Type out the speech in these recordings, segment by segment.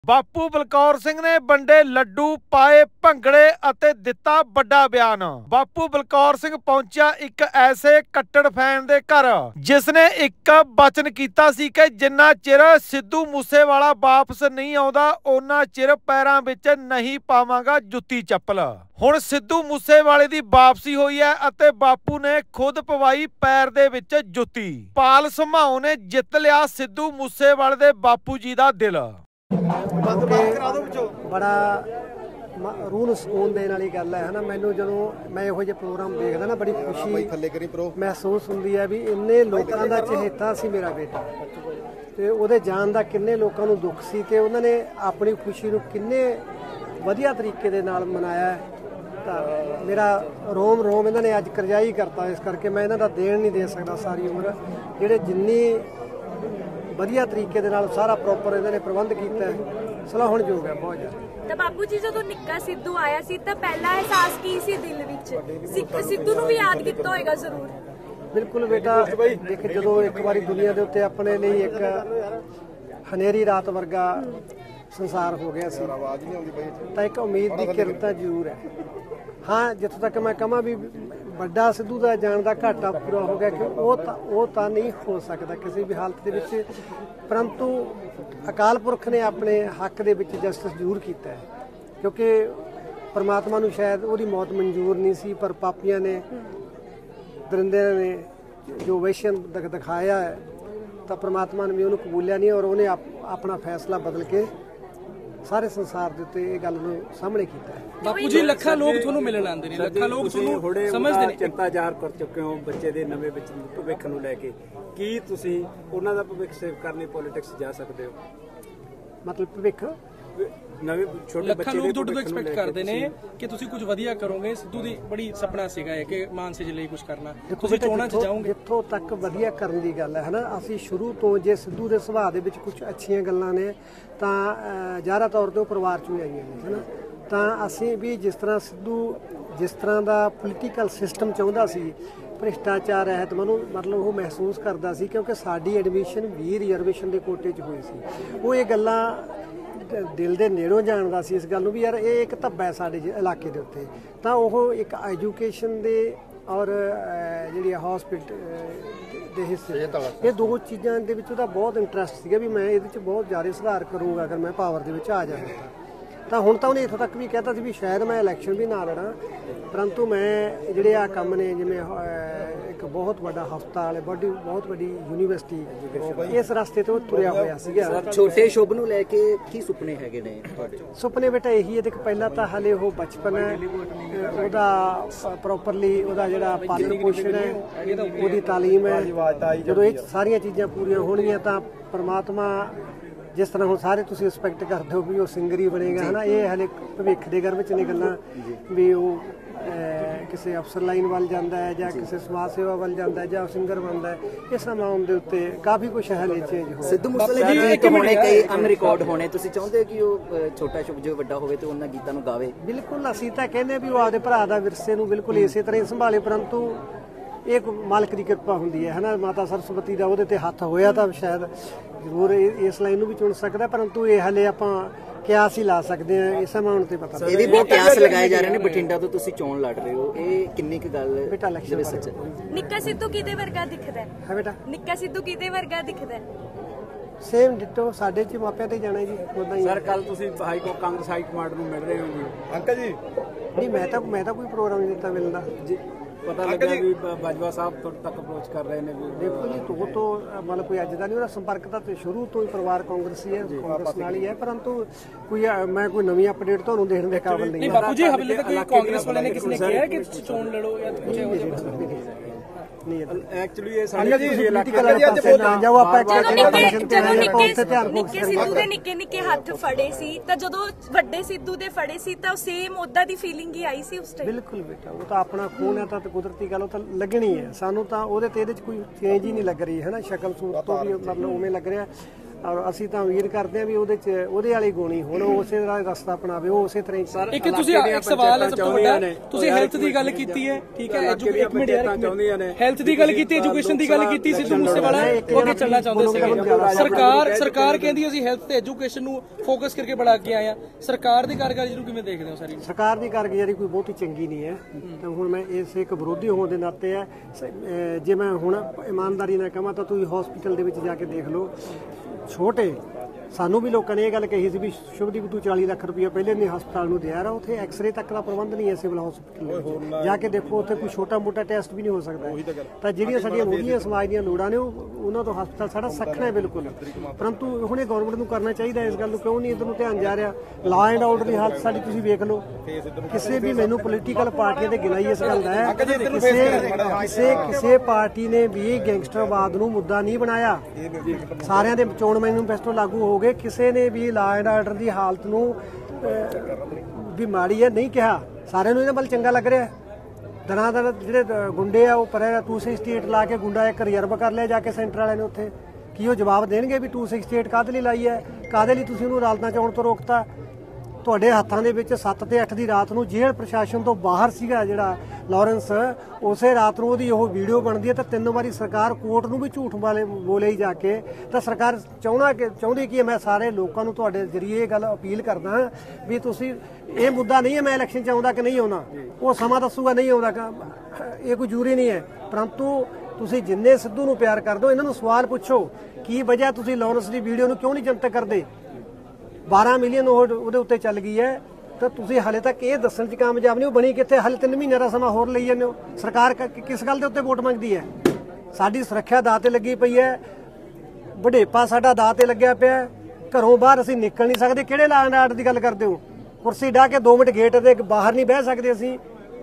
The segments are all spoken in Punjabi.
ਬਾਪੂ ਬਲਕੌਰ ਸਿੰਘ ਨੇ ਵੰਡੇ ਲੱਡੂ ਪਾਏ ਭੰਗੜੇ ਅਤੇ ਦਿੱਤਾ ਵੱਡਾ ਬਿਆਨ। ਬਾਪੂ ਬਲਕੌਰ ਸਿੰਘ ਪਹੁੰਚਿਆ ਇੱਕ ਐਸੇ ਕੱਟੜ ਫੈਨ ਦੇ ਘਰ ਜਿਸ ਨੇ ਇੱਕ ਬਚਨ ਕੀਤਾ ਸੀ ਕਿ ਜਿੰਨਾ ਚਿਰ ਸਿੱਧੂ ਮੂਸੇਵਾਲਾ ਵਾਪਸ ਨਹੀਂ ਆਉਂਦਾ ਉਹਨਾਂ ਚਿਰ ਪੈਰਾਂ ਵਿੱਚ ਨਹੀਂ ਪਾਵਾਂਗਾ ਜੁੱਤੀ ਚੱਪਲ। ਹੁਣ ਸਿੱਧੂ ਮੂਸੇਵਾਲੇ ਦੀ ਵਾਪਸੀ ਹੋਈ ਹੈ ਅਤੇ ਬਾਪੂ ਨੇ ਖੁਦ ਪਵਾਈ ਪੈਰ ਦੇ ਵਿੱਚ ਜੁੱਤੀ। ਪਾਲ ਸਮੂਹ ਨੇ ਜਿੱਤ ਲਿਆ ਸਿੱਧੂ ਮੂਸੇਵਾਲੇ ਦੇ ਬਾਪੂ ਜੀ ਦਾ ਦਿਲ। बड़ा रूह ਨੂੰ ਸਕੂਨ ਦੇਣ ਵਾਲੀ ਗੱਲ ਹੈ ਨਾ। ਮੈਨੂੰ ਜਦੋਂ ਮੈਂ ਇਹੋ ਜਿਹੇ ਪ੍ਰੋਗਰਾਮ ਦੇਖਦਾ ਨਾ ਬੜੀ ਖੁਸ਼ੀ ਮਹਿਸੂਸ ਹੁੰਦੀ ਹੈ ਵੀ ਇੰਨੇ ਲੋਕਾਂ ਦਾ ਚਹੇਤਾ ਸੀ ਮੇਰਾ ਬੇਟਾ ਤੇ ਉਹਦੇ ਜਾਣ ਦਾ ਕਿੰਨੇ ਲੋਕਾਂ ਨੂੰ ਦੁੱਖ ਸੀ ਤੇ ਉਹਨਾਂ ਨੇ ਆਪਣੀ ਖੁਸ਼ੀ ਨੂੰ ਕਿੰਨੇ ਵਧੀਆ ਤਰੀਕੇ ਦੇ ਨਾਲ ਮਨਾਇਆ। ਤਾਂ ਮੇਰਾ ਰੋਮ ਰੋਮ ਇਹਨਾਂ ਨੇ ਅੱਜ ਕਰਜਾਈ ਕਰਤਾ। ਇਸ ਕਰਕੇ ਮੈਂ ਇਹਨਾਂ ਦਾ ਦੇਣ ਨਹੀਂ ਦੇ ਸਕਦਾ ਸਾਰੀ ਉਮਰ। ਜਿਹੜੇ ਜਿੰਨੀ ਵਧੀਆ ਤਰੀਕੇ ਦੇ ਨਾਲ ਸਾਰਾ ਪ੍ਰੋਪਰ ਇਹਨਾਂ ਨੇ ਪ੍ਰਬੰਧ ਕੀਤਾ ਹੈ, ਸਲਾਹੁਣਯੋਗ ਹੈ ਬਹੁਤ ਜ਼ਿਆਦਾ। ਤਾਂ ਬਾਪੂ ਜੀ ਜਦੋਂ ਨਿੱਕਾ ਸਿੱਧੂ ਆਇਆ ਸੀ ਤਾਂ ਪਹਿਲਾ ਅਹਿਸਾਸ ਕੀ ਸੀ ਦਿਲ ਵਿੱਚ? ਸਿੱਧੂ ਨੂੰ ਵੀ ਯਾਦ ਕੀਤਾ ਹੋਏਗਾ ਜ਼ਰੂਰ। ਬਿਲਕੁਲ ਬੇਟਾ, ਦੇਖ ਜਦੋਂ ਇੱਕ ਵਾਰੀ ਦੁਨੀਆ ਦੇ ਉੱਤੇ ਆਪਣੇ ਲਈ ਇੱਕ ਹਨੇਰੀ ਰਾਤ ਵਰਗਾ ਸੰਸਾਰ ਹੋ ਗਿਆ ਸੀ ਤਾਂ ਇੱਕ ਉਮੀਦ ਦੀ ਕਿਰਨ ਤਾਂ ਜ਼ਰੂਰ ਹੈ। ਹਾਂ, ਜਿੱਥੋਂ ਤੱਕ ਮੈਂ ਕਹਾਂ ਵੀ ਵੱਡਾ ਸਿੱਧੂ ਦਾ ਜਾਣ ਦਾ ਘਾਟਾ ਪੂਰਾ ਹੋ ਗਿਆ ਕਿ ਉਹ ਤਾਂ ਨਹੀਂ ਹੋ ਸਕਦਾ ਕਿਸੇ ਵੀ ਹਾਲਤ ਦੇ ਵਿੱਚ, ਪਰੰਤੂ ਅਕਾਲ ਪੁਰਖ ਨੇ ਆਪਣੇ ਹੱਕ ਦੇ ਵਿੱਚ ਜਸਟਿਸ ਜ਼ਰੂਰ ਕੀਤਾ ਹੈ ਕਿਉਂਕਿ ਪਰਮਾਤਮਾ ਨੂੰ ਸ਼ਾਇਦ ਉਹਦੀ ਮੌਤ ਮਨਜ਼ੂਰ ਨਹੀਂ ਸੀ, ਪਰ ਪਾਪੀਆਂ ਨੇ ਦਰਿੰਦਿਆਂ ਨੇ ਜੋ ਵੈਸ਼ਨ ਦਿਖਾਇਆ ਹੈ ਤਾਂ ਪਰਮਾਤਮਾ ਨੇ ਵੀ ਉਹਨੂੰ ਕਬੂਲਿਆ ਨਹੀਂ ਔਰ ਉਹਨੇ ਆਪਣਾ ਫੈਸਲਾ ਬਦਲ ਕੇ ਸਾਰੇ ਸੰਸਾਰ ਦੇ ਉੱਤੇ ਇਹ ਗੱਲ ਨੂੰ ਸਾਹਮਣੇ ਕੀਤਾ ਹੈ। ਬਾਪੂ ਜੀ ਲੱਖਾਂ ਲੋਕ ਤੁਹਾਨੂੰ ਮਿਲਣ ਆਉਂਦੇ ਨੇ, ਲੱਖਾਂ ਲੋਕ ਤੁਹਾਨੂੰ ਸਮਝਦੇ ਨੇ। ਚਿੰਤਾ ਜ਼ਾਹਰ ਕਰ ਚੁੱਕੇ ਹੋ ਬੱਚੇ ਦੇ ਨਵੇਂ ਭਵਿੱਖ ਨੂੰ ਲੈ ਕੇ, ਕੀ ਤੁਸੀਂ ਉਹਨਾਂ ਦਾ ਭਵਿੱਖ ਸੇਵ ਕਰਨੀ ਪੋਲਿਟਿਕਸ ਜਾ ਸਕਦੇ ਹੋ? ਮਤਲਬ ਭਵਿੱਖ ਨਵੇਂ ਛੋਟੇ ਲੱਖਾਂ ਲੋਕ ਤੁਹਾਡੇ ਤੋਂ ਐਕਸਪੈਕਟ ਕਰਦੇ ਨੇ ਕਿ ਤੁਸੀਂ ਕੁਝ ਵਧੀਆ ਕਰੋਗੇ। ਸਿੱਧੂ ਦੀ ਬੜੀ ਸੁਪਨਾ ਸੀਗਾ ਕਿ ਮਾਨਸੇ ਜ਼ਿਲ੍ਹੇ ਲਈ ਕੁਝ ਕਰਨਾ, ਤੁਸੀਂ ਚੋਣਾਂ 'ਚ ਜਾਓਗੇ। ਜਿੱਥੋਂ ਤੱਕ ਵਧੀਆ ਕਰਨ ਦੀ ਗੱਲ ਹੈ ਨਾ, ਅਸੀਂ ਸ਼ੁਰੂ ਤੋਂ ਜੇ ਸਿੱਧੂ ਦੇ ਸੁਭਾਅ ਦੇ ਵਿੱਚ ਕੁਝ ਅੱਛੀਆਂ ਗੱਲਾਂ ਨੇ ਤਾਂ ਜ਼ਿਆਦਾ ਤੌਰ ਤੇ ਉਹ ਪਰਿਵਾਰ 'ਚੋਂ ਹੀ ਆਈਆਂ ਨੇ, ਹੈ ਨਾ। ਤਾਂ ਅਸੀਂ ਵੀ ਜਿਸ ਤਰ੍ਹਾਂ ਸਿੱਧੂ ਜਿਸ ਤਰ੍ਹਾਂ ਦਾ ਪੋਲੀਟੀਕਲ ਸਿਸਟਮ ਚਾਹੁੰਦਾ ਸੀ, ਭ੍ਰਿਸ਼ਟਾਚਾਰ ਰਹਿਤ ਮਤਲਬ ਉਹ ਮਹਿਸੂਸ ਕਰਦਾ ਸੀ ਕਿਉਂਕਿ ਸਾਡੀ ਐਡਮਿਸ਼ਨ ਵੀ ਰਿਜ਼ਰਵੇਸ਼ਨ ਦੇ ਕੋਟੇ 'ਚ ਹੋਈ ਸੀ। ਉਹ ਇਹ ਗੱਲਾਂ ਦਿਲ ਦੇ ਨੇੜੋਂ ਜਾਣਦਾ ਸੀ ਇਸ ਗੱਲ ਨੂੰ ਵੀ ਯਾਰ ਇਹ ਇੱਕ ਧੱਬਾ ਹੈ ਸਾਡੇ ਇਲਾਕੇ ਦੇ ਉੱਤੇ। ਤਾਂ ਉਹ ਇੱਕ ਐਜੂਕੇਸ਼ਨ ਦੇ ਔਰ ਜਿਹੜੀ ਹਸਪੀਟਲ ਦੇ ਹਿੱਸੇ ਇਹ ਦੋ ਚੀਜ਼ਾਂ ਦੇ ਵਿੱਚ ਉਹਦਾ ਬਹੁਤ ਇੰਟਰਸਟ ਸੀਗਾ ਵੀ ਮੈਂ ਇਹਦੇ 'ਚ ਬਹੁਤ ਜ਼ਿਆਦਾ ਸੁਧਾਰ ਕਰੂੰਗਾ ਅਗਰ ਮੈਂ ਪਾਵਰ ਦੇ ਵਿੱਚ ਆ ਜਾਵਾਂ। ਤਾਂ ਹੁਣ ਤਾਂ ਉਹਨੇ ਇੱਥੋਂ ਤੱਕ ਵੀ ਕਹਿਤਾ ਸੀ ਵੀ ਸ਼ਾਇਦ ਮੈਂ ਇਲੈਕਸ਼ਨ ਵੀ ਨਾ ਲੜਾਂ, ਪਰੰਤੂ ਮੈਂ ਜਿਹੜੇ ਆ ਕੰਮ ਨੇ ਜਿਵੇਂ ਇੱਕ ਬਹੁਤ ਵੱਡਾ ਹਸਪਤਾਲ ਹੈ, ਬਹੁਤ ਵੱਡੀ ਯੂਨੀਵਰਸਿਟੀ, ਇਸ ਰਸਤੇ ਤੋਂ ਤੁਰਿਆ ਹੋਇਆ ਸੀਗਾ। ਛੋਟੇ ਸ਼ੁਭ ਨੂੰ ਲੈ ਕੇ ਕੀ ਸੁਪਨੇ ਹੈਗੇ ਨੇ ਤੁਹਾਡੇ? ਸੁਪਨੇ ਬੇਟਾ ਇਹੀ ਹੈ, ਦੇਖ ਪਹਿਲਾਂ ਤਾਂ ਹਾਲੇ ਉਹ ਬਚਪਨ ਹੈ, ਉਹਦਾ ਪ੍ਰੋਪਰਲੀ ਉਹਦਾ ਜਿਹੜਾ ਪਾਲਣ ਪੋਸ਼ਣ ਹੈ, ਉਹਦੀ ਤਾਲੀਮ ਹੈ। ਜਦੋਂ ਇਹ ਸਾਰੀਆਂ ਚੀਜ਼ਾਂ ਪੂਰੀਆਂ ਹੋਣਗੀਆਂ ਤਾਂ ਪਰਮਾਤਮਾ ਜਿਸ ਤਰ੍ਹਾਂ ਹੁਣ ਸਾਰੇ ਤੁਸੀਂ ਐਕਸਪੈਕਟ ਕਰਦੇ ਹੋ ਵੀ ਉਹ ਸਿੰਗਰ ਹੀ ਬਣੇਗਾ, ਹੈ ਨਾ। ਇਹ ਹਲੇ ਭਵਿੱਖ ਦੇ ਗਰਭ 'ਚ ਨੇ ਗੱਲਾਂ ਵੀ ਉਹ ਕਿਸੇ ਅਫਸਰ ਲਾਈਨ ਵੱਲ ਜਾਂਦਾ ਹੈ ਜਾਂ ਕਿਸੇ ਸਮਾਜ ਸੇਵਾ ਵੱਲ ਜਾਂਦਾ ਹੈ ਜਾਂ ਸਿੰਗਰ ਬਣਦਾ ਹੈ। ਇਹ ਸਮਾਂ ਆਉਣ ਉੱਤੇ ਕਾਫੀ ਕੁਛ ਹਲੇ ਚੇਂਜ ਹੋ। ਸਿੱਧੂ ਮੂਸੇਵਾਲੇ ਦੇ ਗੀਤ ਹੋਣੇ ਕਈ ਅਨਰਿਕਾਰਡ ਹੋਣੇ, ਤੁਸੀਂ ਚਾਹੁੰਦੇ ਹੋ ਕਿ ਉਹ ਛੋਟਾ ਸ਼ੁਭ ਜੋ ਵੱਡਾ ਹੋਵੇ ਤੇ ਉਹਨਾਂ ਗੀਤਾਂ ਨੂੰ ਗਾਵੇ? ਬਿਲਕੁਲ, ਅਸੀਂ ਤਾਂ ਕਹਿੰਦੇ ਵੀ ਉਹ ਆਪਦੇ ਭਰਾ ਦਾ ਵਿਰਸੇ ਨੂੰ ਬਿਲਕੁਲ ਇਸੇ ਤਰ੍ਹਾਂ ਹੀ ਸੰਭਾਲੇ, ਪਰੰਤੂ ਇਹ ਮਾਲਕ ਦੀ ਕਿਰਪਾ ਹੁੰਦੀ ਹੈ, ਨਾ। ਮਾਤਾ ਸਰਸਵਤੀ ਦਾ ਉਹਦੇ ਤੇ ਹੱਥ ਹੋਇਆ ਤਾਂ ਸ਼ਾਇਦ ਜ਼ਰੂਰ ਇਸ ਲਾਈਨ ਨੂੰ ਵੀ ਚੁਣ ਸਕਦਾ, ਪਰੰਤੂ ਇਹ ਹਲੇ ਆਪਾਂ ਕਿਆਸ ਹੀ ਲਾ ਸਕਦੇ ਹਾਂ, ਇਸ ਸਮਾਂ ਤੇ ਪਤਾ। ਇਹ ਵੀ ਬਹੁਤ ਕਿਆਸ ਲਗਾਏ ਜਾ ਰਹੇ ਨੇ, ਬਠਿੰਡਾ ਤੋਂ ਤੁਸੀਂ ਚੋਣ ਲੜ ਰਹੇ ਹੋ, ਇਹ ਕਿੰਨੀ ਕੁ ਗੱਲ ਬੇਟਾ ਇਲੈਕਸ਼ਨ ਸੱਚ? ਨਿੱਕਾ ਸਿੱਧੂ ਕਿਹਦੇ ਵਰਗਾ ਦਿਖਦਾ ਹੈ ਬੇਟਾ? ਨਿੱਕਾ ਸਿੱਧੂ ਕਿਹਦੇ ਵਰਗਾ ਦਿਖਦਾ ਹੈ? ਸੇਮ ਡਿਟੋ ਸਾਡੇ 'ਚ ਮਾਪਿਆਂ ਤੇ ਜਾਣਾ ਜੀ, ਉਦਾਂ ਹੀ। ਸਰ ਕੱਲ ਤੁਸੀਂ ਕਾਂਗਰਸ ਹਾਈ ਕਮਾਂਡ ਨੂੰ ਮਿਲ ਰਹੇ ਹੋ ਜੀ ਅੰਕਲ ਜੀ? ਨਹੀਂ, ਮੈਂ ਤਾਂ ਕੋਈ ਪ੍ਰੋਗਰਾਮ ਨਹੀਂ ਦਿੱਤਾ ਮਿਲਦਾ ਜੀ। ਪਤਾ ਲੱਗਾ ਵੀ ਬਾਜਵਾ ਸਾਹਿਬ ਤੁਹਾਡੇ ਤੱਕ ਅਪਰੋਚ ਕਰ ਰਹੇ ਨੇ? ਦੇਖੋ ਜੀ, ਤੋਂ ਮਤਲਬ ਕੋਈ ਅੱਜ ਦਾ ਨਹੀਂ, ਉਹਦਾ ਸੰਪਰਕ ਤਾਂ ਸ਼ੁਰੂ ਤੋਂ ਹੀ ਪਰਿਵਾਰ ਕਾਂਗਰਸੀ ਹੈ, ਕਾਂਗਰਸ ਨਾਲ ਹੀ ਹੈ, ਪਰੰਤੂ ਮੈਂ ਕੋਈ ਨਵੀਂ ਅਪਡੇਟ ਤੁਹਾਨੂੰ ਦੇਣ ਦੇ ਕਾਬਿਲ ਨਹੀਂ। ਬਾਪੂ ਜੀ ਹਲੇ ਤੱਕ ਕੋਈ ਕਾਂਗਰਸ ਵਾਲੇ ਨੇ ਕਿਸੇ ਨੇ ਕਿਹਾ ਕਿ ਤੁਸੀਂ ਚੋਣ ਲੜੋ ਜਾਂ ਕੁਝ ਇਹੋ ਜਿਹਾ? ਨਹੀਂ, ਐਕਚੁਅਲੀ ਇਹ ਸਾਡੇ ਜਦੋਂ ਨਿੱਕੇ ਸਿੱਧੂ ਦੇ ਨਿੱਕੇ ਹੱਥ ਫੜੇ ਸੀ ਤਾਂ ਜਦੋਂ ਵੱਡੇ ਸਿੱਧੂ ਦੇ ਫੜੇ ਸੀ ਤਾਂ ਸੇਮ ਉਦਾਂ ਦੀ ਫੀਲਿੰਗ ਹੀ ਆਈ ਸੀ ਉਸ ਟਾਈਮ? ਬਿਲਕੁਲ ਬੇਟਾ, ਉਹ ਤਾਂ ਆਪਣਾ ਖੂਨ ਹੈ ਤਾਂ ਕੁਦਰਤੀ ਗੱਲ ਉਹ ਤਾਂ ਲੱਗਣੀ ਹੈ। ਸਾਨੂੰ ਤਾਂ ਉਹਦੇ ਤੇ ਇਹਦੇ 'ਚ ਕੋਈ ਚੇਂਜ ਹੀ ਨਹੀਂ ਲੱਗ ਰਹੀ, ਹੈ ਨਾ। ਸ਼ਕਲ ਸੂਰਤ ਤੋਂ ਵੀ ਮਤਲਬ ਉਵੇਂ ਲੱਗ ਰਿਹਾ। ਔਰ ਅਸੀਂ ਤਾਂ ਉਮੀਦ ਕਰਦੇ ਹਾਂ ਵੀ ਉਹਦੇ ਵਾਲੀ ਗੁਣੀ ਹੁਣ ਉਸੇ ਦਾ ਰਸਤਾ ਅਪਣਾਵੇ, ਉਹ ਉਸੇ ਤਰ੍ਹਾਂ ਹੀ। ਇੱਕ ਤੁਸੀਂ ਇੱਕ ਸਵਾਲ ਹੈ ਸਭ ਤੋਂ ਵੱਡਾ, ਤੁਸੀਂ ਹੈਲਥ ਦੀ ਗੱਲ ਕੀਤੀ ਹੈ, ਠੀਕ ਹੈ, ਇੱਕ ਮਿੰਟ ਯਾਰ, ਹੈਲਥ ਦੀ ਗੱਲ ਕੀਤੀ, ਐਜੂਕੇਸ਼ਨ ਦੀ ਗੱਲ ਕੀਤੀ, ਸਿੱਧੂ ਮੂਸੇਵਾਲਾ ਉਹ ਅੱਗੇ ਚੱਲਣਾ ਚਾਹੁੰਦੇ ਸੀਗੇ। ਸਰਕਾਰ ਕਹਿੰਦੀ ਅਸੀਂ ਹੈਲਥ ਤੇ ਐਜੂਕੇਸ਼ਨ ਨੂੰ ਫੋਕਸ ਕਰਕੇ ਬੜਾ ਅੱਗੇ ਆਏ ਆ, ਸਰਕਾਰ ਦੀ ਕਾਰਗੁਜ਼ਾਰੀ ਨੂੰ ਕਿਵੇਂ ਦੇਖਦੇ ਹੋ? ਸਾਰੀ ਸਰਕਾਰ ਦੀ ਕਾਰਗੁਜ਼ਾਰੀ ਕੋਈ ਬਹੁਤੀ ਚੰਗੀ ਨਹੀਂ ਹੈ, ਤਾਂ ਹੁਣ ਮੈਂ ਇਸ ਇੱਕ ਵਿਰੋਧੀ ਹੋਣ ਦੇ ਨਾਤੇ ਹੈ, ਜੇ ਮੈਂ ਹੁਣ ਇਮਾਨਦਾਰੀ ਨਾਲ ਕਹਾਂ ਤਾਂ ਤੁਸੀਂ ਹਸਪੀਟਲ ਦੇ ਵਿੱਚ ਜਾ ਕੇ ਦੇਖ ਲਓ, ਛੋਟੇ ਸਾਨੂੰ ਵੀ ਲੋਕਾਂ ਨੇ ਇਹ ਗੱਲ ਕਹੀ ਸੀ ਵੀ ਸ਼ੁਭਦੀਪ ਤੂੰ 40 ਲੱਖ ਰੁਪਏ ਪਹਿਲੇ ਨਹੀਂ ਹਸਪਤਾਲ ਨੂੰ ਦਿਆ ਰਿਹਾ, ਉੱਥੇ ਐਕਸ-ਰੇ ਤੱਕ ਦਾ ਪ੍ਰਬੰਧ ਨਹੀਂ ਹੈ ਸਿਵਲ ਹਸਪੀਟਲ ਜਾ ਕੇ ਦੇਖੋ, ਉੱਥੇ ਕੋਈ ਛੋਟਾ ਮੋਟਾ ਟੈਸਟ ਵੀ ਨਹੀਂ ਹੋ ਸਕਦਾ। ਤਾਂ ਜਿਹੜੀਆਂ ਸਾਡੀਆਂ ਮੁੱਢਲੀਆਂ ਸਮਾਜ ਦੀਆਂ ਲੋੜਾਂ ਨੇ ਉਹਨਾਂ ਤੋਂ ਹਸਪਤਾਲ ਸਾਡਾ ਸੱਖਣਾ ਹੈ ਬਿਲਕੁਲ, ਪਰੰਤੂ ਹੁਣ ਇਹ ਗਵਰਨਮੈਂਟ ਨੂੰ ਕਰਨਾ ਚਾਹੀਦਾ, ਇਸ ਗੱਲ ਨੂੰ ਕਿਉਂ ਨਹੀਂ ਇੱਧਰ ਨੂੰ ਧਿਆਨ ਜਾ ਰਿਹਾ। ਲਾ ਐਂਡ ਆਰਡਰ ਦੀ ਹਾਲਤ ਸਾਡੀ ਤੁਸੀਂ ਵੇਖ ਲਓ, ਕਿਸੇ ਵੀ ਮੈਨੂੰ ਪੋਲੀਟੀਕਲ ਪਾਰਟੀਆਂ ਤੇ ਗਿਲਾਈ ਇਸ ਗੱਲ ਦਾ ਹੈ, ਕਿਸੇ ਪਾਰਟੀ ਨੇ ਵੀ ਗੈਂਗਸਟਰਵਾਦ ਨੂੰ ਮੁੱਦਾ ਨਹੀਂ ਬਣਾਇਆ, ਸਾਰਿਆਂ ਦੇ ਚੋਣ ਮੈਨੀਫੈਸਟੋ ਲਾਗੂ ਹੋ ਗਏ, ਕਿਸੇ ਨੇ ਵੀ ਲਾ ਐਂਡ ਆਰਡਰ ਦੀ ਹਾਲਤ ਨੂੰ ਵੀ ਮਾੜੀ ਹੈ ਨਹੀਂ ਕਿਹਾ, ਸਾਰਿਆਂ ਨੂੰ ਇਹਦੇ ਵੱਲ ਚੰਗਾ ਲੱਗ ਰਿਹਾ। ਦਰਾਂ ਦਾ ਜਿਹੜੇ ਗੁੰਡੇ ਆ ਉਹ ਪਰ 268 ਲਾ ਕੇ ਗੁੰਡਾ ਇੱਕ ਰਿਜ਼ਰਵ ਕਰ ਲਿਆ ਜਾ ਕੇ ਸੈਂਟਰ ਵਾਲਿਆਂ ਨੇ, ਉੱਥੇ ਕੀ ਉਹ ਜਵਾਬ ਦੇਣਗੇ ਵੀ 268 ਕਾਹਦੇ ਲਈ ਲਾਈ ਹੈ, ਕਾਹਦੇ ਲਈ ਤੁਸੀਂ ਉਹਨੂੰ ਅਦਾਲਤਾਂ ਚ ਆਉਣ ਤੋਂ ਰੋਕਤਾ? ਤੁਹਾਡੇ ਹੱਥਾਂ ਦੇ ਵਿੱਚ 7 ਤੇ 8 ਦੀ ਰਾਤ ਨੂੰ ਜੇਲ੍ਹ ਪ੍ਰਸ਼ਾਸਨ ਤੋਂ ਬਾਹਰ ਸੀਗਾ ਜਿਹੜਾ ਲਾਰੈਂਸ, ਉਸੇ ਰਾਤ ਨੂੰ ਉਹਦੀ ਉਹ ਵੀਡੀਓ ਬਣਦੀ ਹੈ, ਤਾਂ 3 ਵਾਰੀ ਸਰਕਾਰ ਕੋਰਟ ਨੂੰ ਵੀ ਝੂਠ ਵਾਲੇ ਬੋਲੇ ਹੀ ਜਾ ਕੇ। ਤਾਂ ਸਰਕਾਰ ਚਾਹੁੰਦੀ ਕਿ ਮੈਂ ਸਾਰੇ ਲੋਕਾਂ ਨੂੰ ਤੁਹਾਡੇ ਜ਼ਰੀਏ ਇਹ ਗੱਲ ਅਪੀਲ ਕਰਦਾ ਵੀ ਤੁਸੀਂ ਇਹ ਮੁੱਦਾ ਨਹੀਂ ਹੈ ਮੈਂ ਇਲੈਕਸ਼ਨ 'ਚ ਆਉਂਦਾ ਕਿ ਨਹੀਂ ਆਉਣਾ, ਉਹ ਸਮਾਂ ਦੱਸੂਗਾ ਨਹੀਂ ਆਉਂਦਾ, ਇਹ ਕੋਈ ਜ਼ਰੂਰੀ ਨਹੀਂ ਹੈ, ਪਰੰਤੂ ਤੁਸੀਂ ਜਿੰਨੇ ਸਿੱਧੂ ਨੂੰ ਪਿਆਰ ਕਰਦੇ ਹੋ ਇਹਨਾਂ ਨੂੰ ਸਵਾਲ ਪੁੱਛੋ ਕੀ ਵਜ੍ਹਾ ਤੁਸੀਂ ਲਾਰੈਂਸ ਦੀ ਵੀਡੀਓ ਨੂੰ ਕਿਉਂ ਨਹੀਂ ਜਨਤਕ ਕਰਦੇ? 12 ਮਿਲੀਅਨ ਉਹਦੇ ਉੱਤੇ ਚੱਲ ਗਈ ਹੈ, ਤਾਂ ਤੁਸੀਂ ਹਾਲੇ ਤੱਕ ਇਹ ਦੱਸਣ 'ਚ ਕਾਮਯਾਬ ਨਹੀਂ, ਉਹ ਬਣੀ ਕਿੱਥੇ? ਹਾਲੇ 3 ਮਹੀਨਿਆਂ ਦਾ ਸਮਾਂ ਹੋਰ ਲਈ ਜਾਂਦੇ ਹੋ। ਸਰਕਾਰ ਕਿਸ ਗੱਲ ਦੇ ਉੱਤੇ ਵੋਟ ਮੰਗਦੀ ਹੈ? ਸਾਡੀ ਸੁਰੱਖਿਆ ਦਾਅ ਤੇ ਲੱਗੀ ਪਈ ਹੈ, ਵਡੇਪਾ ਸਾਡਾ ਦਾਅ ਤੇ ਲੱਗਿਆ ਪਿਆ, ਘਰੋਂ ਬਾਹਰ ਅਸੀਂ ਨਿਕਲ ਨਹੀਂ ਸਕਦੇ। ਕਿਹੜੇ ਲਾ ਐਂਡ ਆਰਡਰ ਦੀ ਗੱਲ ਕਰਦੇ ਹੋ? ਕੁਰਸੀ ਢਾਹ ਕੇ 2 ਮਿੰਟ ਗੇਟ ਦੇ ਬਾਹਰ ਨਹੀਂ ਬਹਿ ਸਕਦੇ ਅਸੀਂ,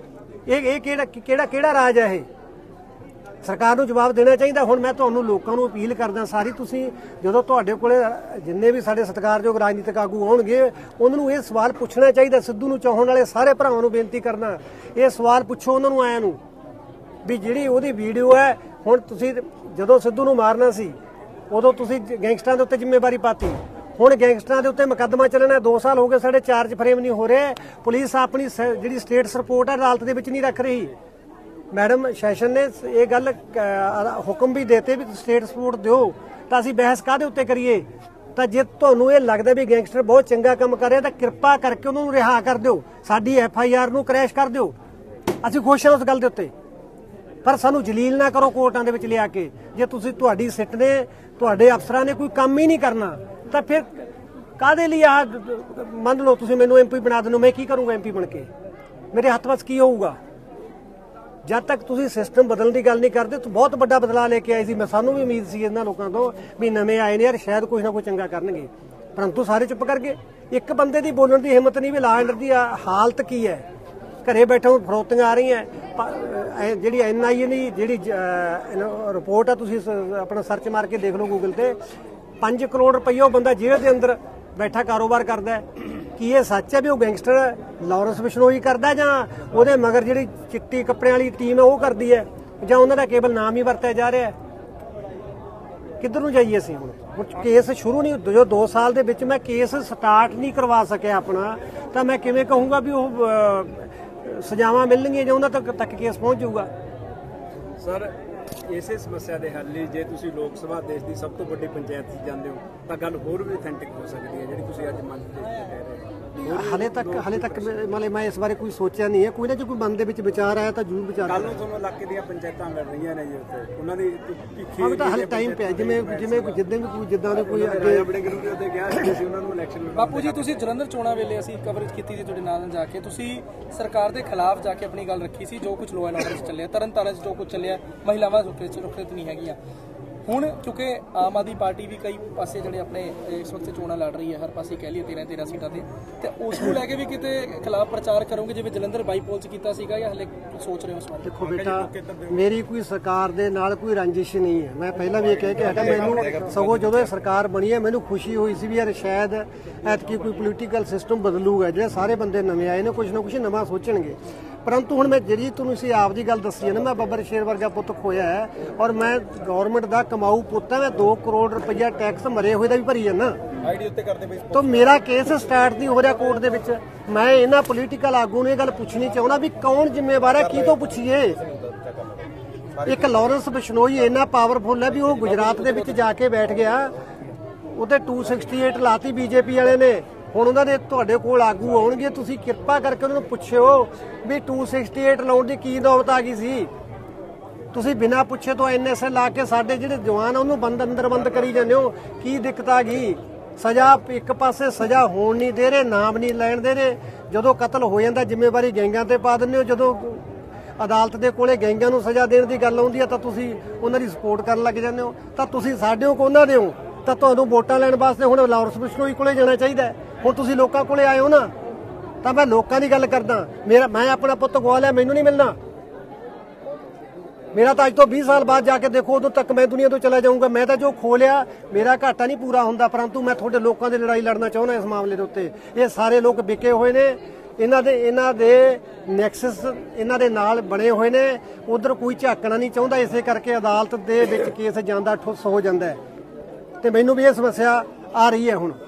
ਇਹ ਕਿਹੜਾ ਰਾਜ ਹੈ? ਇਹ ਸਰਕਾਰ ਨੂੰ ਜਵਾਬ ਦੇਣਾ ਚਾਹੀਦਾ। ਹੁਣ ਮੈਂ ਤੁਹਾਨੂੰ ਲੋਕਾਂ ਨੂੰ ਅਪੀਲ ਕਰਦਾ ਸਾਰੀ, ਤੁਸੀਂ ਜਦੋਂ ਤੁਹਾਡੇ ਕੋਲੇ ਜਿੰਨੇ ਵੀ ਸਾਡੇ ਸਤਿਕਾਰਯੋਗ ਰਾਜਨੀਤਿਕ ਆਗੂ ਆਉਣਗੇ ਉਹਨਾਂ ਨੂੰ ਇਹ ਸਵਾਲ ਪੁੱਛਣਾ ਚਾਹੀਦਾ। ਸਿੱਧੂ ਨੂੰ ਚਾਹਣ ਵਾਲੇ ਸਾਰੇ ਭਰਾਵਾਂ ਨੂੰ ਬੇਨਤੀ ਕਰਨਾ, ਇਹ ਸਵਾਲ ਪੁੱਛੋ ਉਹਨਾਂ ਨੂੰ ਆਇਆਂ ਨੂੰ ਵੀ ਜਿਹੜੀ ਉਹਦੀ ਵੀਡੀਓ ਹੈ, ਹੁਣ ਤੁਸੀਂ ਜਦੋਂ ਸਿੱਧੂ ਨੂੰ ਮਾਰਨਾ ਸੀ ਉਦੋਂ ਤੁਸੀਂ ਗੈਂਗਸਟਰਾਂ ਦੇ ਉੱਤੇ ਜ਼ਿੰਮੇਵਾਰੀ ਪਾਤੀ, ਹੁਣ ਗੈਂਗਸਟਰਾਂ ਦੇ ਉੱਤੇ ਮੁਕੱਦਮਾ ਚੱਲਣਾ, 2 ਸਾਲ ਹੋ ਗਏ ਸਾਡੇ ਚਾਰਜ ਫਰੇਮ ਨਹੀਂ ਹੋ ਰਹੇ, ਪੁਲਿਸ ਆਪਣੀ ਜਿਹੜੀ ਸਟੇਟਸ ਰਿਪੋਰਟ ਹੈ ਅਦਾਲਤ ਦੇ ਵਿੱਚ ਨਹੀਂ ਰੱਖ ਰਹੀ। ਮੈਡਮ ਸੈਸ਼ਨ ਨੇ ਇਹ ਗੱਲ ਹੁਕਮ ਵੀ ਦੇਤੇ ਵੀ ਸਟੇਟ ਸਪੋਰਟ ਦਿਓ, ਤਾਂ ਅਸੀਂ ਬਹਿਸ ਕਾਹਦੇ ਉੱਤੇ ਕਰੀਏ? ਤਾਂ ਜੇ ਤੁਹਾਨੂੰ ਇਹ ਲੱਗਦਾ ਵੀ ਗੈਂਗਸਟਰ ਬਹੁਤ ਚੰਗਾ ਕੰਮ ਕਰ ਰਿਹਾ ਤਾਂ ਕਿਰਪਾ ਕਰਕੇ ਉਹਨਾਂ ਨੂੰ ਰਿਹਾ ਕਰ ਦਿਓ, ਸਾਡੀ FIR ਨੂੰ ਕ੍ਰੈਸ਼ ਕਰ ਦਿਓ, ਅਸੀਂ ਖੁਸ਼ ਹਾਂ ਉਸ ਗੱਲ ਦੇ ਉੱਤੇ, ਪਰ ਸਾਨੂੰ ਜਲੀਲ ਨਾ ਕਰੋ ਕੋਰਟਾਂ ਦੇ ਵਿੱਚ ਲਿਆ ਕੇ। ਜੇ ਤੁਹਾਡੀ ਸਿੱਟ ਨੇ ਤੁਹਾਡੇ ਅਫਸਰਾਂ ਨੇ ਕੋਈ ਕੰਮ ਹੀ ਨਹੀਂ ਕਰਨਾ ਤਾਂ ਫਿਰ ਕਾਹਦੇ ਲਈ ਆਹ ਮੰਨ ਲਓ ਤੁਸੀਂ ਮੈਨੂੰ MP ਬਣਾ ਦਿੰਦੇ ਹੋ, ਮੈਂ ਕੀ ਕਰੂੰਗਾ MP ਬਣ ਕੇ? ਮੇਰੇ ਹੱਥ ਵਿੱਚ ਕੀ ਹੋਊਗਾ? ਜਦ ਤੱਕ ਤੁਸੀਂ ਸਿਸਟਮ ਬਦਲਣ ਦੀ ਗੱਲ ਨਹੀਂ ਕਰਦੇ ਤਾਂ ਬਹੁਤ ਵੱਡਾ ਬਦਲਾਅ ਲੈ ਕੇ ਆਏ ਸੀ। ਸਾਨੂੰ ਵੀ ਉਮੀਦ ਸੀ ਇਹਨਾਂ ਲੋਕਾਂ ਤੋਂ ਵੀ ਨਵੇਂ ਆਏ ਨੇ ਯਾਰ ਸ਼ਾਇਦ ਕੁਝ ਨਾ ਕੁਝ ਚੰਗਾ ਕਰਨਗੇ, ਪਰੰਤੂ ਸਾਰੇ ਚੁੱਪ ਕਰ ਗਏ। ਇੱਕ ਬੰਦੇ ਦੀ ਬੋਲਣ ਦੀ ਹਿੰਮਤ ਨਹੀਂ ਵੀ ਲਾ ਐਂਡ ਦੀ ਹਾਲਤ ਕੀ ਹੈ। ਘਰੇ ਬੈਠੇ ਫਰੋਤੀਆਂ ਆ ਰਹੀਆਂ, ਜਿਹੜੀ NIA ਦੀ ਜਿਹੜੀ ਰਿਪੋਰਟ ਆ ਤੁਸੀਂ ਆਪਣਾ ਸਰਚ ਮਾਰ ਕੇ ਦੇਖ ਲਓ ਗੂਗਲ ਤੇ, 5 ਕਰੋੜ ਰੁਪਈਆ ਉਹ ਬੰਦਾ ਜੇਲ੍ਹ ਦੇ ਅੰਦਰ ਬੈਠਾ ਕਾਰੋਬਾਰ ਕਰਦਾ ਹੈ। ਕੀ ਇਹ ਸੱਚ ਹੈ ਵੀ ਉਹ ਗੈਂਗਸਟਰ ਲਾਰੈਂਸ ਬਿਸ਼ਨੋਈ ਕਰਦਾ ਜਾਂ ਉਹਦੇ ਮਗਰ ਜਿਹੜੀ ਚਿੱਟੀ ਕੱਪੜਿਆਂ ਵਾਲੀ ਟੀਮ ਹੈ ਉਹ ਕਰਦੀ ਹੈ, ਜਾਂ ਉਹਨਾਂ ਦਾ ਕੇਵਲ ਨਾਮ ਹੀ ਵਰਤਿਆ ਜਾ ਰਿਹਾ? ਕਿੱਧਰ ਨੂੰ ਜਾਈਏ ਅਸੀਂ? ਹੁਣ ਕੇਸ ਸ਼ੁਰੂ ਨਹੀਂ, ਜੋ 2 ਸਾਲ ਦੇ ਵਿੱਚ ਮੈਂ ਕੇਸ ਸਟਾਰਟ ਨਹੀਂ ਕਰਵਾ ਸਕਿਆ ਆਪਣਾ, ਤਾਂ ਮੈਂ ਕਿਵੇਂ ਕਹੂੰਗਾ ਵੀ ਉਹ ਸਜ਼ਾਵਾਂ ਮਿਲਣਗੀਆਂ ਜਾਂ ਉਹਨਾਂ ਤੱਕ ਕੇਸ ਪਹੁੰਚ ਜਾਊਗਾ? ਸਰ ਇਸੇ ਸਮੱਸਿਆ ਦੇ ਹੱਲ ਲਈ ਜੇ ਤੁਸੀਂ ਲੋਕ ਸਭਾ ਦੇਸ਼ ਦੀ ਸਭ ਤੋਂ ਵੱਡੀ ਪੰਚਾਇਤ 'ਚ ਜਾਂਦੇ ਹੋ ਤਾਂ ਗੱਲ ਹੋਰ ਵੀ ਅਥੈਂਟਿਕ ਹੋ ਸਕਦੀ ਹੈ, ਜਿਹੜੀ ਤੁਸੀਂ ਅੱਜ ਮੰਨ ਕੇ ਕਹਿ ਰਹੇ ਹੋ। ਹਾਲੇ ਤੱਕ ਮਤਲਬ ਮੈਂ ਇਸ ਬਾਰੇ ਕੋਈ ਸੋਚਿਆ ਨਹੀਂ ਹੈ, ਕੋਈ ਨਾ ਜੇ ਕੋਈ ਮਨ ਦੇ ਵਿੱਚ ਵਿਚਾਰ ਆਇਆ ਤਾਂ ਜ਼ਰੂਰ ਵਿਚਾਰ। ਕੱਲ ਨੂੰ ਤੁਹਾਨੂੰ ਇਲਾਕੇ ਦੀਆਂ ਪੰਚਾਇਤਾਂ ਲੜ ਰਹੀਆਂ ਨੇ ਜੀ, ਉੱਥੇ ਉਹਨਾਂ ਦੀ ਹਾਂ ਤਾਂ ਹਾਲੇ ਟਾਈਮ ਪਿਆ, ਜਿਵੇਂ ਜਿੱਦਾਂ ਦੇ ਕੋਈ ਅੱਗੇ ਆਪਣੇ ਗਰੁੱਪ ਦੇ ਉੱਤੇ ਗਿਆ ਸੀ ਉਹਨਾਂ ਨੂੰ ਇਲੈਕਸ਼ਨ। ਬਾਪੂ ਜੀ ਤੁਸੀਂ ਜਲੰਧਰ ਚੋਣਾਂ ਵੇਲੇ ਅਸੀਂ ਕਵਰੇਜ ਕੀਤੀ ਸੀ ਤੁਹਾਡੇ ਨਾਲ ਜਾ ਕੇ, ਤੁਸੀਂ ਸਰਕਾਰ ਦੇ ਖਿਲਾਫ ਜਾ ਕੇ ਆਪਣੀ ਗੱਲ ਰੱਖੀ ਸੀ, ਜੋ ਕੁਝ ਲੋਅ ਐਂਡ ਆਰਡਰ 'ਚ ਚੱਲਿਆ, ਤਰਨਤਾਰਨ 'ਚ ਜੋ ਕੁਝ ਚੱਲਿਆ, ਮਹਿਲਾਵਾਂ ਸੁਰੱਖਿਅਤ ਨਹੀਂ ਹੈਗੀਆਂ। ਹੁਣ ਕਿਉਂਕਿ ਆਮ ਆਦਮੀ ਪਾਰਟੀ ਵੀ ਕਈ ਪਾਸੇ ਜਿਹੜੇ ਆਪਣੇ ਇਸ ਵਕਤ ਚੋਣਾਂ ਲੜ ਰਹੀ ਹੈ, ਹਰ ਪਾਸੇ ਕਹਿ ਲਈਏ 13 ਸੀਟਾਂ ਤੇ ਉਸ ਨੂੰ ਲੈ ਕੇ ਵੀ ਕਿਤੇ ਖਿਲਾਫ ਪ੍ਰਚਾਰ ਕਰੋਗੇ ਜਿਵੇਂ ਜਲੰਧਰ ਬਾਈਪੋਲ 'ਚ ਕੀਤਾ ਸੀਗਾ, ਜਾਂ ਹਲੇ ਸੋਚ ਰਹੇ ਹੋ ਇਸ ਬਾਰੇ? ਦੇਖੋ ਬੇਟਾ, ਮੇਰੀ ਕੋਈ ਸਰਕਾਰ ਦੇ ਨਾਲ ਕੋਈ ਰੰਜਿਸ਼ ਨਹੀਂ ਹੈ। ਮੈਂ ਪਹਿਲਾਂ ਵੀ ਇਹ ਕਹਿ ਕੇ ਹਟਾ, ਮੈਨੂੰ ਸਗੋਂ ਜਦੋਂ ਇਹ ਸਰਕਾਰ ਬਣੀ ਹੈ ਮੈਨੂੰ ਖੁਸ਼ੀ ਹੋਈ ਸੀ ਵੀ ਯਾਰ ਸ਼ਾਇਦ ਐਤਕੀ ਕੋਈ ਪੋਲੀਟੀਕਲ ਸਿਸਟਮ ਬਦਲੂਗਾ, ਜਿਹੜੇ ਸਾਰੇ ਬੰਦੇ ਨਵੇਂ ਆਏ ਨੇ ਕੁਝ ਨਾ ਕੁਝ ਨਵਾਂ ਸੋਚਣਗੇ। परंतु हुण मैं जी तुसीं आप जी गल दसी है ना, मैं बब्बर शेर वर्गा पुत खोया है और मैं गवर्नमेंट का कमाऊ पुत है, मैं 2 करोड़ रुपया टैक्स मरे हुए भी भरी जाना, तो मेरा केस स्टार्ट नहीं हो रहा कोर्ट दे विच। मैं इन्हां पोलीटिकल आगू ने गल पुछनी चाहुंदा भी कौन जिम्मेवार है, की तो पुछिए। एक लॉरेंस बिश्नोई इन्ना पावरफुल है भी वो गुजरात दे विच जाके बैठ गया, उते 268 लाती बीजेपी वाले ने। ਹੁਣ ਉਹਨਾਂ ਦੇ ਤੁਹਾਡੇ ਕੋਲ ਆਗੂ ਆਉਣਗੇ, ਤੁਸੀਂ ਕਿਰਪਾ ਕਰਕੇ ਉਹਨਾਂ ਨੂੰ ਪੁੱਛਿਓ ਵੀ 268 ਲਾਉਣ ਦੀ ਕੀ ਨੌਬਤ ਆ ਗਈ ਸੀ। ਤੁਸੀਂ ਬਿਨਾਂ ਪੁੱਛੇ ਤੋਂ ਐਨਐਸਏ ਲਾ ਕੇ ਸਾਡੇ ਜਿਹੜੇ ਜਵਾਨ ਆ ਉਹਨੂੰ ਅੰਦਰ ਬੰਦ ਕਰੀ ਜਾਂਦੇ ਹੋ, ਕੀ ਦਿੱਕਤ ਆ ਗਈ। ਸਜ਼ਾ ਇੱਕ ਪਾਸੇ ਸਜ਼ਾ ਹੋਣ ਨਹੀਂ ਦੇ ਰਹੇ, ਨਾਮ ਨਹੀਂ ਲੈਣ ਦੇ ਰਹੇ। ਜਦੋਂ ਕਤਲ ਹੋ ਜਾਂਦਾ ਜ਼ਿੰਮੇਵਾਰੀ ਗੈਂਗਾਂ ਤੇ ਪਾ ਦਿੰਦੇ ਹੋ, ਜਦੋਂ ਅਦਾਲਤ ਦੇ ਕੋਲੇ ਗੈਂਗਾਂ ਨੂੰ ਸਜ਼ਾ ਦੇਣ ਦੀ ਗੱਲ ਆਉਂਦੀ ਆ ਤਾਂ ਤੁਸੀਂ ਉਹਨਾਂ ਦੀ ਸਪੋਰਟ ਕਰਨ ਲੱਗ ਜਾਂਦੇ ਹੋ। ਤਾਂ ਤੁਸੀਂ ਸਾਡੇ ਹੋ ਉਹਨਾਂ ਦੇ ਹੋ, ਤਾਂ ਤੁਹਾਨੂੰ ਵੋਟਾਂ ਲੈਣ ਵਾਸਤੇ ਹੁਣ ਲਾਰੈਂਸ ਬਿਸ਼ਨੋਈ ਕੋਲੇ ਜਾਣਾ ਚਾਹੀਦਾ। ਹੁਣ ਤੁਸੀਂ ਲੋਕਾਂ ਕੋਲੇ ਆਏ ਹੋ ਨਾ, ਤਾਂ ਮੈਂ ਲੋਕਾਂ ਦੀ ਗੱਲ ਕਰਦਾ। ਮੈਂ ਆਪਣਾ ਪੁੱਤ ਗਵਾ ਲਿਆ, ਮੈਨੂੰ ਨਹੀਂ ਮਿਲਣਾ। ਮੇਰਾ ਤਾਂ ਅੱਜ ਤੋਂ 20 ਸਾਲ ਬਾਅਦ ਜਾ ਕੇ ਦੇਖੋ, ਉਦੋਂ ਤੱਕ ਮੈਂ ਦੁਨੀਆ ਤੋਂ ਚਲਾ ਜਾਊਂਗਾ। ਮੈਂ ਤਾਂ ਜੋ ਖੋ ਲਿਆ ਮੇਰਾ ਘਾਟਾ ਨਹੀਂ ਪੂਰਾ ਹੁੰਦਾ, ਪਰੰਤੂ ਮੈਂ ਤੁਹਾਡੇ ਲੋਕਾਂ ਦੀ ਲੜਾਈ ਲੜਨਾ ਚਾਹੁੰਦਾ ਇਸ ਮਾਮਲੇ ਦੇ ਉੱਤੇ। ਇਹ ਸਾਰੇ ਲੋਕ ਵਿਕੇ ਹੋਏ ਨੇ, ਇਹਨਾਂ ਦੇ ਨੈਕਸਸ ਇਹਨਾਂ ਦੇ ਨਾਲ ਬਣੇ ਹੋਏ ਨੇ, ਉਧਰ ਕੋਈ ਝਾਕਣਾ ਨਹੀਂ ਚਾਹੁੰਦਾ। ਇਸੇ ਕਰਕੇ ਅਦਾਲਤ ਦੇ ਵਿੱਚ ਕੇਸ ਜਾਂਦਾ ਠੁੱਸ ਹੋ ਜਾਂਦਾ ਹੈ, ਤੇ ਮੈਨੂੰ ਵੀ ਇਹ ਸਮੱਸਿਆ ਆ ਰਹੀ ਹੈ ਹੁਣ।